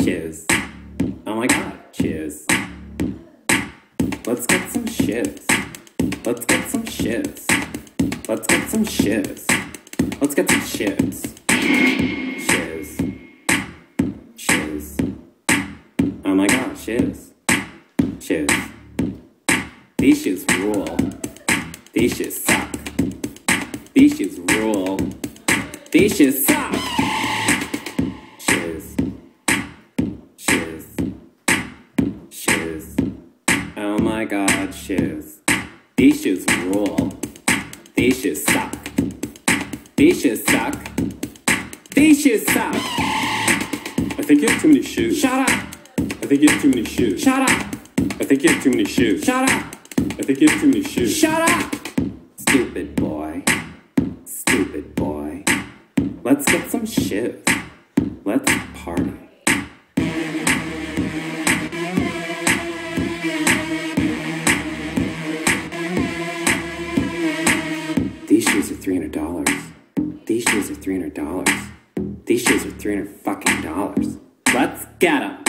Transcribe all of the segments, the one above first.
Shiz. Oh my god, shiz. Let's get some shiz. Let's get some shiz. Let's get some shiz. Let's get some shiz. Shiz. Shiz. Oh my god, shiz. Shiz. These shiz rule. These shiz suck. These shiz rule. These shiz suck. Shiz. Shiz. Shiz. Oh my god, shiz. These shiz rule. These shiz suck. These shiz suck. These shiz suck. I think you have too many shoes. Shut up. I think you have too many shoes. Shut up. I think you have too many shoes. Shut up. I think you have too many shoes. Shut up. Stupid boy. Stupid boy. Let's get some shiz. Let's party. These shoes are $300. These shoes are $300. These shoes are $300 fucking dollars. Let's get 'em.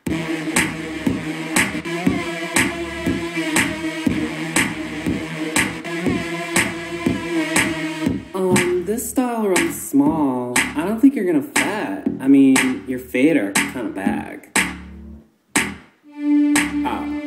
This style runs small. I don't think you're gonna fit. I mean, your fade are kind of bag. Oh.